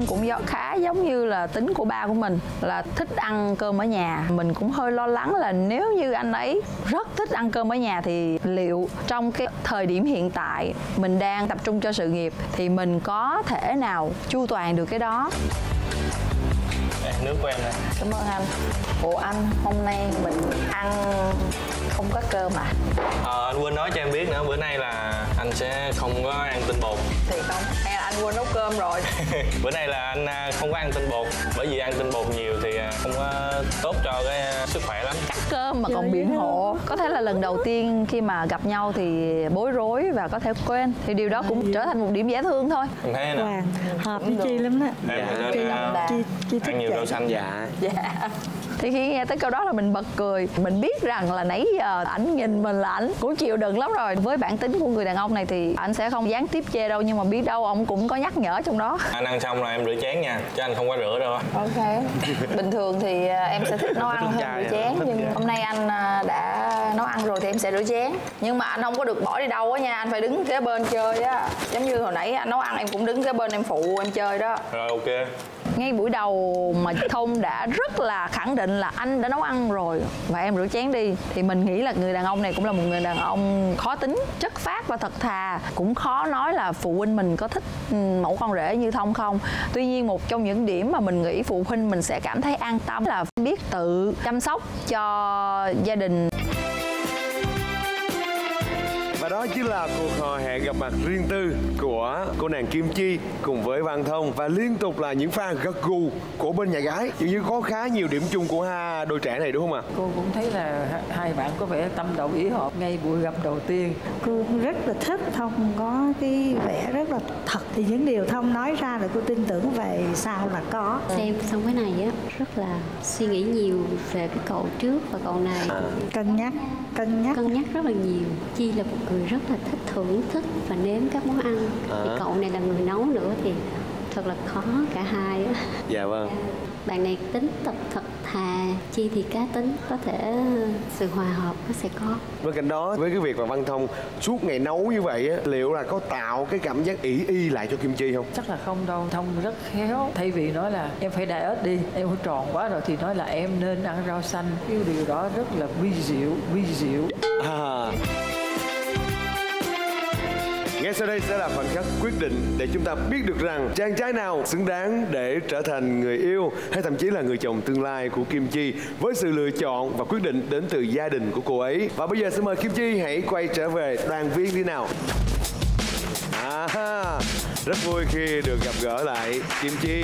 anh cũng do, khá giống như là tính của ba của mình, là thích ăn cơm ở nhà. Mình cũng hơi lo lắng là nếu như anh ấy rất thích ăn cơm ở nhà thì liệu trong cái thời điểm hiện tại mình đang tập trung cho sự nghiệp thì mình có thể nào chu toàn được cái đó. Đây, nước của em này. Cảm ơn anh. Ủa anh, hôm nay mình ăn không có cơm à? Ờ, anh quên nói cho em biết nữa, bữa nay là anh sẽ không có ăn tinh bột. Thiệt không? Hay là anh quên nấu cơm rồi? Bữa nay là anh không có ăn tinh bột, bởi vì ăn tinh bột nhiều thì không có tốt cho cái sức khỏe lắm. Cắt cơm mà còn biện hộ. Có thể là lần đầu tiên khi mà gặp nhau thì bối rối và có thể quên, thì điều đó cũng trở thành một điểm dễ thương thôi. Em thấy nè. Hoàng hợp với Chi lắm đó. Em dạ. Chi, Chi, Chi thích ăn nhiều vậy. rau xanh. Dạ. Dạ. Thì khi nghe tới câu đó là mình bật cười. Mình biết rằng là nãy giờ ảnh nhìn mình là ảnh cũng chịu đựng lắm rồi. Với bản tính của người đàn ông này thì ảnh sẽ không gián tiếp chê đâu, nhưng mà biết đâu ông cũng có nhắc nhở trong đó. Anh ăn xong rồi em rửa chén nha, chứ anh không có rửa đâu. Ok. Bình thường thì em sẽ thích nấu ăn hơn rửa chén, nhưng hôm nay anh đã nấu ăn rồi thì em sẽ rửa chén. Nhưng mà anh không có được bỏ đi đâu á nha, anh phải đứng kế bên chơi á. Giống như hồi nãy anh nấu ăn em cũng đứng kế bên em phụ em chơi đó. Rồi ok. Ngay buổi đầu mà Thông đã rất là khẳng định là anh đã nấu ăn rồi và em rửa chén đi, thì mình nghĩ là người đàn ông này cũng là một người đàn ông khó tính, chất phác và thật thà. Cũng khó nói là phụ huynh mình có thích mẫu con rể như Thông không. Tuy nhiên một trong những điểm mà mình nghĩ phụ huynh mình sẽ cảm thấy an tâm là biết tự chăm sóc cho gia đình. Và đó chính là cuộc hò hẹn gặp mặt riêng tư của cô nàng Kim Chi cùng với Văn Thông, và liên tục là những pha gật gù của bên nhà gái. Dường như có khá nhiều điểm chung của hai đôi trẻ này đúng không ạ? Cô cũng thấy là hai bạn có vẻ tâm đầu ý hợp ngay buổi gặp đầu tiên. Cô rất là thích Thông, có cái vẻ rất là thật. Thì những điều Thông nói ra là cô tin tưởng về sau là có. Xem xong cái này á, rất là suy nghĩ nhiều về cái cậu trước và cậu này. À, cân nhắc, cân nhắc. Cân nhắc rất là nhiều. Chi là một người rất là thích thưởng thức và nếm các món ăn. À. Thì cậu này là người nấu nữa thì thật là khó cả hai á. Dạ vâng. Bạn này tính tập thật thà, Chi thì cá tính, có thể sự hòa hợp nó sẽ có. Bên cạnh đó, với cái việc mà Văn Thông suốt ngày nấu như vậy á, liệu là có tạo cái cảm giác ỷ y lại cho Kim Chi không? Chắc là không đâu. Thông rất khéo. Thay vì nói là em phải diet đi, em phải tròn quá rồi, thì nói là em nên ăn rau xanh. Cái điều đó rất là vi diệu, vi diệu. À. Ngay sau đây sẽ là khoảnh khắc quyết định để chúng ta biết được rằng chàng trai nào xứng đáng để trở thành người yêu hay thậm chí là người chồng tương lai của Kim Chi, với sự lựa chọn và quyết định đến từ gia đình của cô ấy. Và bây giờ xin mời Kim Chi hãy quay trở về đoàn viên đi nào. À, rất vui khi được gặp gỡ lại Kim Chi.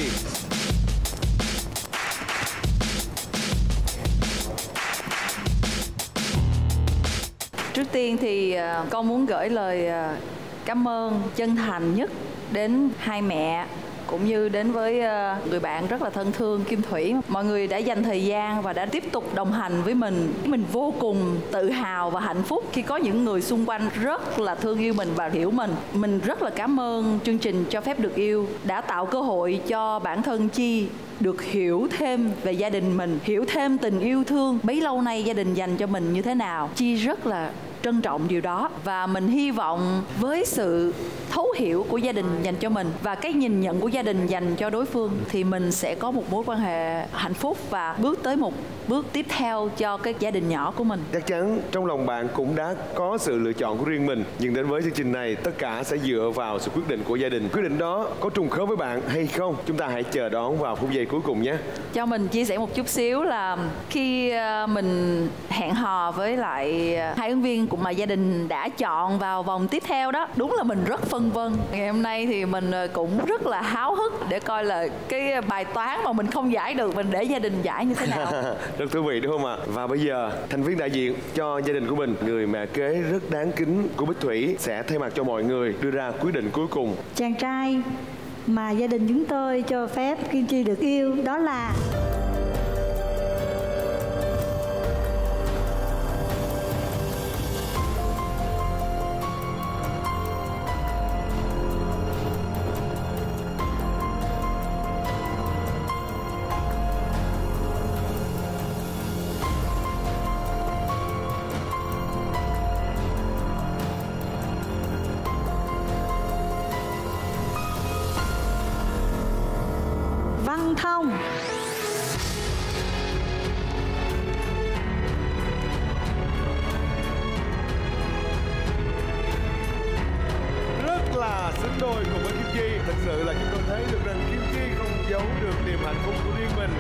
Trước tiên thì con muốn gửi lời cảm ơn chân thành nhất đến hai mẹ cũng như đến với người bạn rất là thân thương Kim Thủy. Mọi người đã dành thời gian và đã tiếp tục đồng hành với mình. Mình vô cùng tự hào và hạnh phúc khi có những người xung quanh rất là thương yêu mình và hiểu mình. Mình rất là cảm ơn chương trình Cho Phép Được Yêu đã tạo cơ hội cho bản thân Chi được hiểu thêm về gia đình mình, hiểu thêm tình yêu thương bấy lâu nay gia đình dành cho mình như thế nào. Chi rất là trân trọng điều đó, và mình hy vọng với sự thấu hiểu của gia đình dành cho mình và cái nhìn nhận của gia đình dành cho đối phương thì mình sẽ có một mối quan hệ hạnh phúc và bước tới một bước tiếp theo cho cái gia đình nhỏ của mình. Chắc chắn trong lòng bạn cũng đã có sự lựa chọn của riêng mình, nhưng đến với chương trình này tất cả sẽ dựa vào sự quyết định của gia đình. Quyết định đó có trùng khớp với bạn hay không, chúng ta hãy chờ đón vào phút giây cuối cùng nhé. Cho mình chia sẻ một chút xíu là khi mình hẹn hò với lại hai ứng viên cũng mà gia đình đã chọn vào vòng tiếp theo đó, đúng là mình rất phân vân. Ngày hôm nay thì mình cũng rất là háo hức để coi là cái bài toán mà mình không giải được mình để gia đình giải như thế nào. Rất thú vị đúng không ạ? Và bây giờ thành viên đại diện cho gia đình của mình, người mẹ kế rất đáng kính của Bích Thủy sẽ thay mặt cho mọi người đưa ra quyết định cuối cùng. Chàng trai mà gia đình chúng tôi cho phép Kim Chi được yêu đó là Thông. Rất là xứng đôi cùng với Kim Chi. Thật sự là chúng tôi thấy được rằng Kim Chi không giấu được niềm hạnh phúc của riêng mình.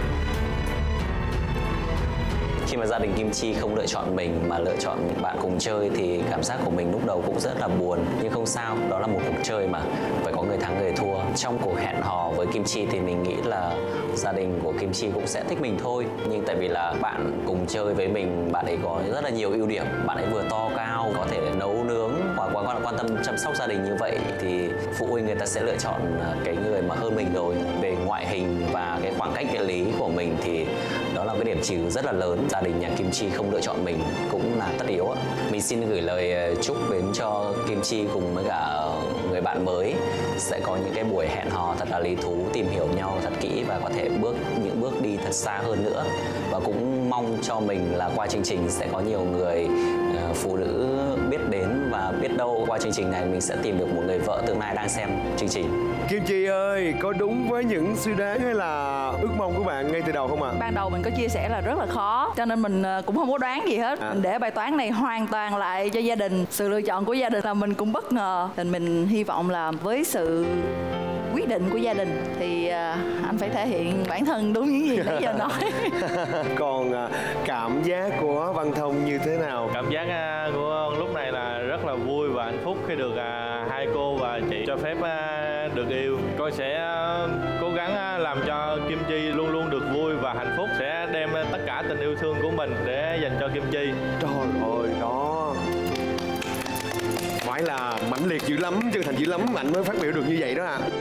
Khi mà gia đình Kim Chi không lựa chọn mình mà lựa chọn bạn cùng chơi thì cảm giác của mình lúc đầu cũng rất là buồn. Nhưng không sao, đó là một cuộc chơi mà, phải có người thắng người thua. Trong cuộc hẹn hò với Kim Chi thì mình nghĩ là gia đình của Kim Chi cũng sẽ thích mình thôi. Nhưng tại vì là bạn cùng chơi với mình, bạn ấy có rất là nhiều ưu điểm. Bạn ấy vừa to cao, có thể nấu nướng hoặc quan, quan tâm chăm sóc gia đình như vậy thì phụ huynh người ta sẽ lựa chọn cái người mà hơn mình rồi. Về ngoại hình và cái khoảng cách địa lý của mình thì đó là cái điểm trừ rất là lớn. Gia đình nhà Kim Chi không lựa chọn mình cũng là tất yếu. Mình xin gửi lời chúc đến cho Kim Chi cùng với cả người bạn mới sẽ có những cái buổi hẹn hò thật là lý thú, tìm hiểu nhau thật kỹ và có thể bước những bước đi thật xa hơn nữa. Và cũng mong cho mình là qua chương trình sẽ có nhiều người uh, phụ nữ biết đến và biết đâu qua chương trình này mình sẽ tìm được một người vợ tương lai đang xem chương trình. Kim Chi ơi, có đúng với những suy đoán hay là ước mong của bạn ngay từ đầu không ạ? À? Ban đầu mình có chia sẻ là rất là khó, cho nên mình cũng không có đoán gì hết. À. Mình để bài toán này hoàn toàn lại cho gia đình. Sự lựa chọn của gia đình là mình cũng bất ngờ. Thì mình hy vọng là với sự quyết định của gia đình thì anh phải thể hiện bản thân đúng những gì nãy giờ nói. Còn cảm giác của Văn Thông như thế nào? Cảm giác của lúc này là rất là vui và hạnh phúc khi được hai cô và chị cho phép được yêu. Tôi sẽ cố gắng làm cho Kim Chi luôn luôn được vui và hạnh phúc, sẽ đem tất cả tình yêu thương của mình để dành cho Kim Chi. Trời ơi, đó phải là mãnh liệt dữ lắm, chân thành dữ lắm anh mới phát biểu được như vậy đó ạ. À.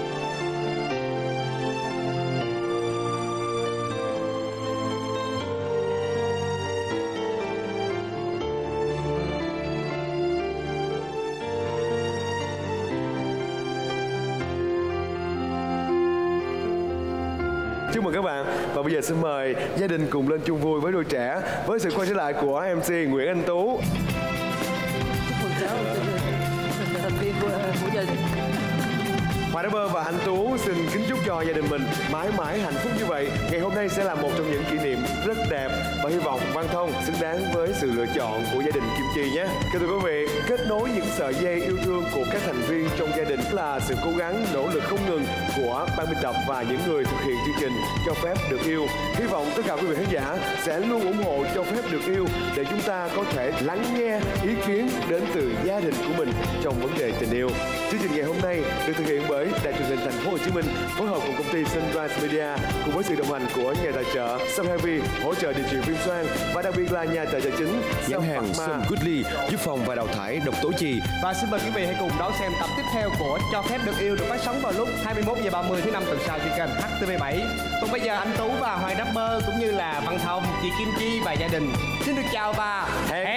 Chúc mừng các bạn. Và bây giờ xin mời gia đình cùng lên chung vui với đôi trẻ với sự quay trở lại của em xê Nguyễn Anh Tú. Chúc mừng cháu, thành viên của gia đình. Hoài Đá Bơ và anh Tú xin kính chúc cho gia đình mình mãi mãi hạnh phúc như vậy. Ngày hôm nay sẽ là một trong những kỷ niệm rất đẹp và hy vọng Văn Thông xứng đáng với sự lựa chọn của gia đình Kim Chi nhé. Kính thưa quý vị, kết nối những sợi dây yêu thương của các thành viên trong gia đình là sự cố gắng nỗ lực không ngừng của ban biên tập và những người thực hiện chương trình Cho Phép Được Yêu. Hy vọng tất cả quý vị khán giả sẽ luôn ủng hộ Cho Phép Được Yêu để chúng ta có thể lắng nghe ý kiến đến từ gia đình của mình trong vấn đề tình yêu. Chương trình ngày hôm nay được thực hiện bởi Đài truyền hình Thành phố Hồ Chí Minh phối hợp cùng công ty Sunrise Media cùng với sự đồng hành của nhà tài trợ Sam Heavy hỗ trợ điều trị viêm xoang và đặc biệt là nhà tài trợ chính nhãn hàng Sun Goodly giúp phòng và đào thải độc tố chì. Và xin mời quý vị hãy cùng đón xem tập tiếp theo của Cho Phép Được Yêu được phát sóng vào lúc hai mươi mốt giờ ba mươi thứ năm tuần sau trên kênh H T V bảy. Còn bây giờ anh Tú và Hoài Đá Bơ cũng như là Văn Thông, chị Kim Chi và gia đình xin được chào và hẹn